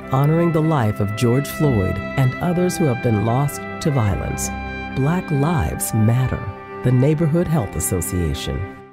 honoring the life of George Floyd and others who have been lost to violence. Black Lives Matter, the Neighborhood Health Association.